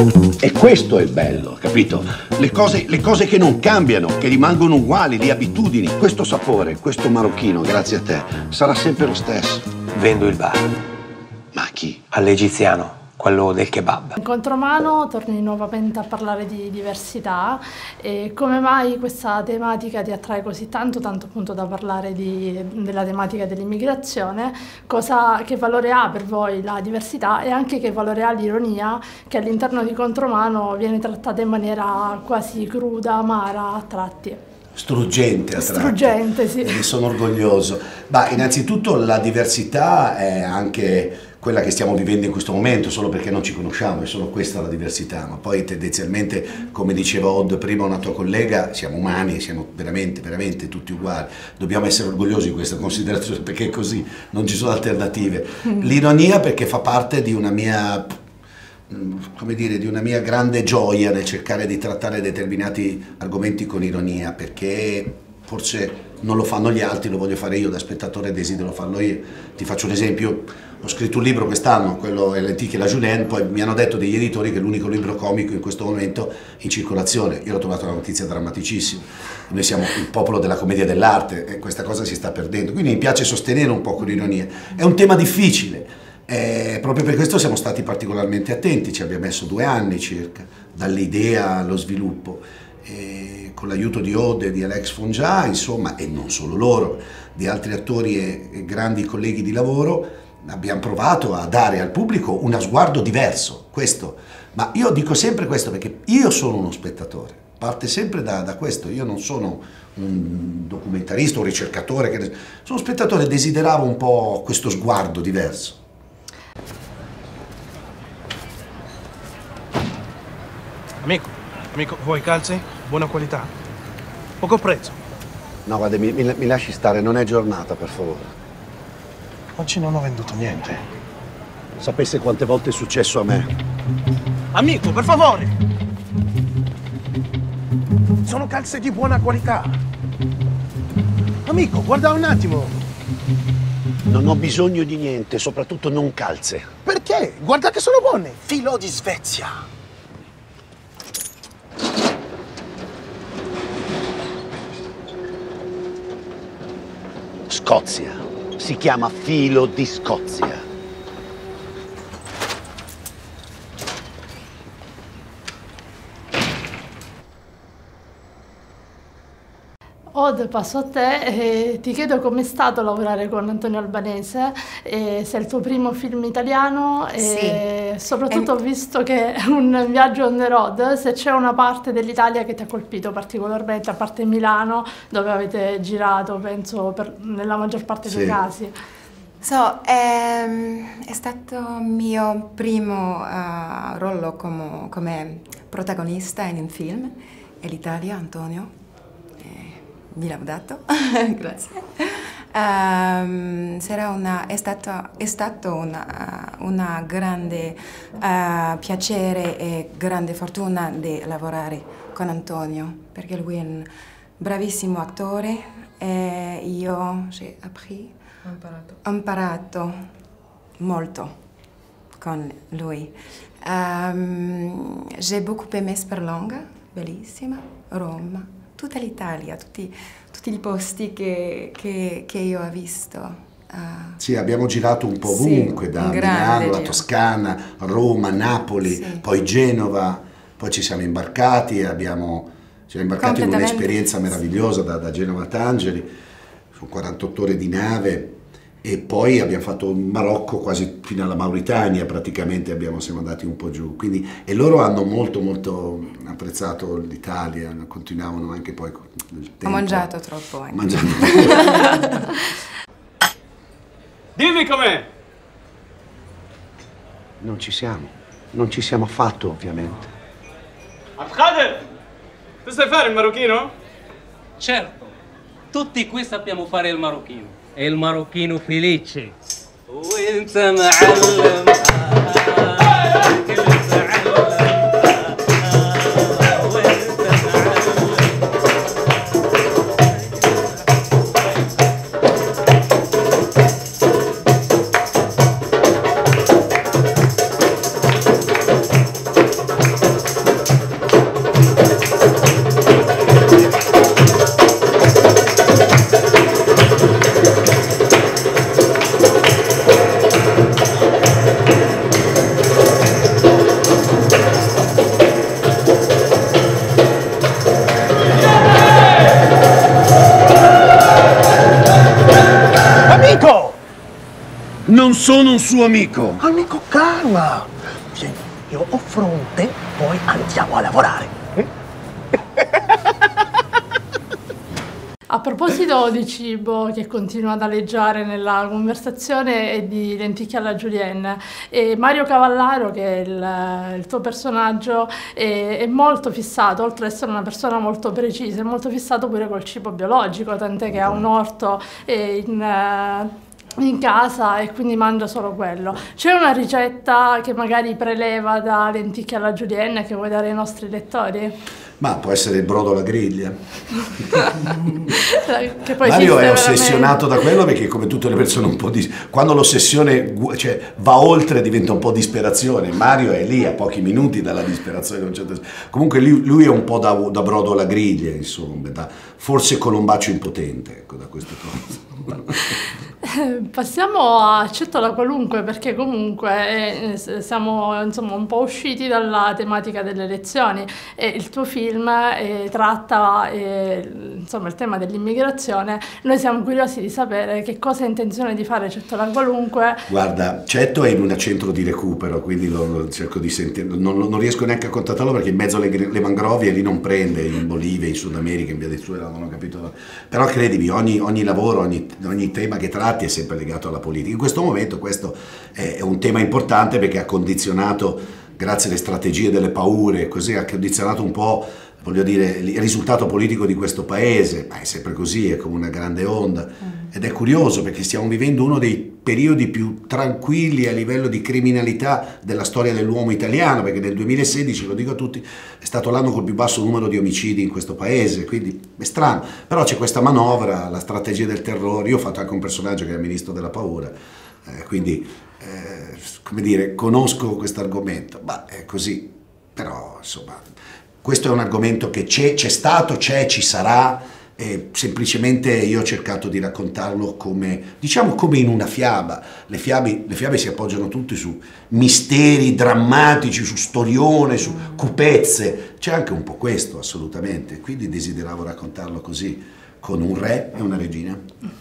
E questo è il bello, capito? Le cose che non cambiano, che rimangono uguali, le abitudini. Questo sapore, questo marocchino, grazie a te, sarà sempre lo stesso. Vendo il bar. Ma a chi? All'egiziano, quello del kebab. In Contromano torni nuovamente a parlare di diversità e come mai questa tematica ti attrae così tanto appunto da parlare della tematica dell'immigrazione, che valore ha per voi la diversità e anche che valore ha l'ironia che all'interno di Contromano viene trattata in maniera quasi cruda, amara a tratti. Struggente a tratti. Struggente, sì. Ne sono orgoglioso. Ma innanzitutto la diversità è anche quella che stiamo vivendo in questo momento, solo perché non ci conosciamo, è solo questa la diversità, ma poi tendenzialmente, come diceva Odd prima una tua collega, siamo umani, siamo veramente, veramente tutti uguali, dobbiamo essere orgogliosi di questa considerazione perché è così, non ci sono alternative. L'ironia perché fa parte di una mia, come dire, di una mia grande gioia nel cercare di trattare determinati argomenti con ironia, perché forse non lo fanno gli altri, lo voglio fare io da spettatore, desidero farlo io. Ti faccio un esempio, ho scritto un libro quest'anno, quello è L'Antique e la Julien, poi mi hanno detto degli editori che è l'unico libro comico in questo momento in circolazione. Io l'ho trovato una notizia drammaticissima. Noi siamo il popolo della commedia dell'arte e questa cosa si sta perdendo, quindi mi piace sostenere un po' con l'ironia. È un tema difficile, proprio per questo siamo stati particolarmente attenti, ci abbiamo messo 2 anni circa, dall'idea allo sviluppo. Con l'aiuto di Ode e di Alex Fongià, insomma, e non solo loro, di altri attori e grandi colleghi di lavoro, abbiamo provato a dare al pubblico uno sguardo diverso, questo. Ma io dico sempre questo perché io sono uno spettatore, parte sempre da questo, io non sono un documentarista, un ricercatore, sono un spettatore, desideravo un po' questo sguardo diverso. Amico, vuoi calze? Buona qualità. Poco prezzo. No, guarda, mi lasci stare, non è giornata, per favore. Oggi non ho venduto niente. Sapesse quante volte è successo a me. Amico, per favore! Sono calze di buona qualità. Amico, guarda un attimo. Non ho bisogno di niente, soprattutto non calze. Perché? Guarda che sono buone. Filo di Svezia. Scozia. Si chiama filo di Scozia. Od, passo a te e ti chiedo com'è stato lavorare con Antonio Albanese, se è il tuo primo film italiano e sì. Soprattutto ho visto che è un viaggio on the road, se c'è una parte dell'Italia che ti ha colpito particolarmente, a parte Milano dove avete girato penso nella maggior parte dei casi. È stato il mio primo ruolo come protagonista in un film, e l'Italia, Antonio. Mi laudato, grazie. È stato una grande piacere e grande fortuna di lavorare con Antonio, perché lui è un bravissimo attore e io ho imparato molto con lui. J'ai beaucoup aimé Sperlonga, bellissima, Roma. Tutta l'Italia, tutti i posti che io ho visto. Sì, abbiamo girato un po' ovunque, da Milano, la Toscana, Roma, Napoli, poi Genova, poi ci siamo imbarcati e siamo imbarcati in un'esperienza meravigliosa da Genova a Tangeri, su 48 ore di nave. E poi abbiamo fatto il Marocco quasi fino alla Mauritania, praticamente siamo andati un po' giù. Quindi, e loro hanno molto molto apprezzato l'Italia, continuavano anche poi con il tempo. Ho mangiato troppo anche. Dimmi com'è! Non ci siamo affatto ovviamente. Abkhader, tu sai fare il marocchino? Certo, tutti qui sappiamo fare il marocchino. È il marocchino felice. وانت معلم non sono un suo amico. Amico, calma. Sì, io ho fronte, poi andiamo a lavorare. A proposito di cibo che continua ad aleggiare nella conversazione e di lenticchie alla julienne, Mario Cavallaro, che è il tuo personaggio, è molto fissato, oltre ad essere una persona molto precisa, è molto fissato pure col cibo biologico, tant'è che ha un orto in casa e quindi mangia solo quello. C'è una ricetta che magari preleva da lenticchie alla julienne che vuoi dare ai nostri lettori? Ma può essere il brodo alla griglia. Che poi Mario è ossessionato da quello perché, come tutte le persone, un po' di... quando l'ossessione va oltre diventa un po' disperazione. Mario è lì a pochi minuti dalla disperazione. Comunque lui è un po' da brodo alla griglia, insomma, forse Colombaccio impotente, ecco, da queste cose. Passiamo a Cettola Qualunque, perché comunque siamo insomma un po' usciti dalla tematica delle elezioni e il tuo film tratta insomma il tema dell'immigrazione. Noi siamo curiosi di sapere che cosa ha intenzione di fare Cettola Qualunque. Guarda, Cetto è in un centro di recupero, quindi cerco di sentire, non riesco neanche a contattarlo perché in mezzo alle mangrovie lì non prende, in Bolivia, in Sud America, in via del Suez, non ho capito. Però credimi, ogni lavoro, ogni tema che tratti è sempre legato alla politica. In questo momento questo è un tema importante perché ha condizionato, grazie alle strategie delle paure, così ha condizionato un po', voglio dire, il risultato politico di questo paese. Ma è sempre così, è come una grande onda. Ed è curioso perché stiamo vivendo uno dei periodi più tranquilli a livello di criminalità della storia dell'uomo italiano, perché nel 2016, lo dico a tutti, è stato l'anno col più basso numero di omicidi in questo paese, quindi è strano. Però c'è questa manovra, la strategia del terrore. Io ho fatto anche un personaggio che è il ministro della paura, quindi, come dire, conosco questo argomento, ma è così. Però, insomma, questo è un argomento che c'è stato, ci sarà. E semplicemente io ho cercato di raccontarlo come, diciamo, come in una fiaba. Le fiabe si appoggiano tutte su misteri drammatici, su storione, su cupezze. C'è anche un po' questo, assolutamente. Quindi desideravo raccontarlo così, con un re e una regina.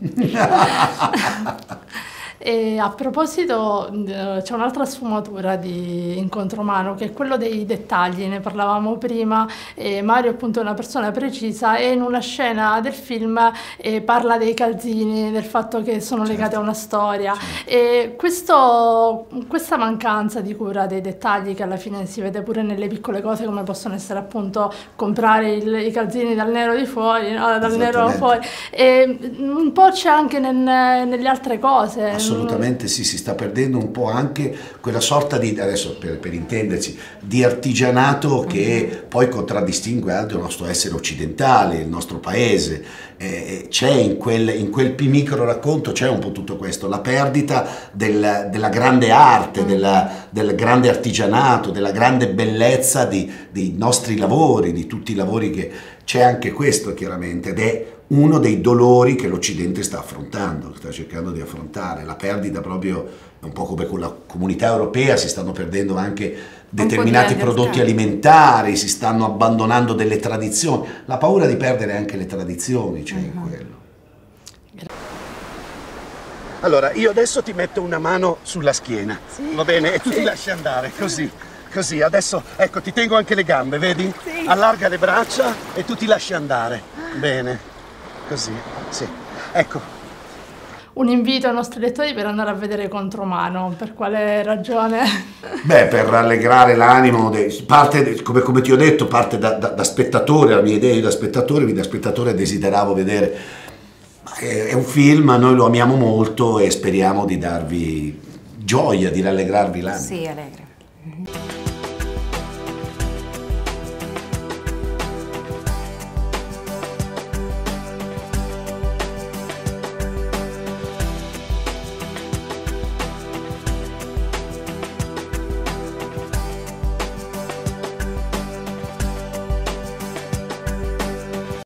E a proposito, c'è un'altra sfumatura di Incontro Umano, che è quello dei dettagli, ne parlavamo prima. Mario appunto è una persona precisa e in una scena del film parla dei calzini, del fatto che sono legati a una storia. E questa mancanza di cura dei dettagli, che alla fine si vede pure nelle piccole cose, come possono essere appunto comprare i calzini dal nero di fuori, no? Dal nero fuori, e un po' c'è anche nelle altre cose. Assolutamente sì, si sta perdendo un po' anche quella sorta di, adesso per intenderci, di artigianato che poi contraddistingue anche il nostro essere occidentale, il nostro paese. C'è in quel micro racconto c'è un po' tutto questo, la perdita della grande arte, del grande artigianato, della grande bellezza dei nostri lavori, di tutti i lavori che... C'è anche questo chiaramente, ed è uno dei dolori che l'Occidente sta affrontando, sta cercando di affrontare, la perdita proprio, un po' come con la comunità europea, si stanno perdendo anche determinati prodotti alimentari, si stanno abbandonando delle tradizioni, la paura di perdere anche le tradizioni c'è in quello. Allora, io adesso ti metto una mano sulla schiena, va bene? E tu ti lasci andare, così. Così, adesso, ecco, ti tengo anche le gambe, vedi? Sì. Allarga le braccia e tu ti lasci andare. Bene, così, sì. Ecco. Un invito ai nostri lettori per andare a vedere Contromano, per quale ragione? Beh, per rallegrare l'animo, parte, come ti ho detto, parte da spettatore, la mia idea io da spettatore desideravo vedere. È un film, noi lo amiamo molto e speriamo di darvi gioia, di rallegrarvi l'animo. Sì, allegra.